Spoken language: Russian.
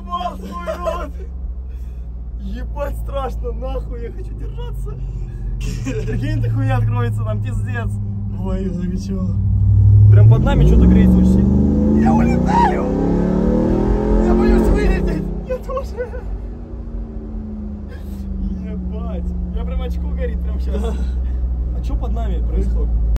Ебал свой рот! Ебать страшно, нахуй, я хочу держаться. Прикинь, эта хуйня откроется нам, пиздец. Ой, закачало. Прям под нами что-то греется почти. Я улетаю! Я боюсь вылететь! Я тоже. Ебать. У меня прям очко горит прям сейчас. А что под нами происходит?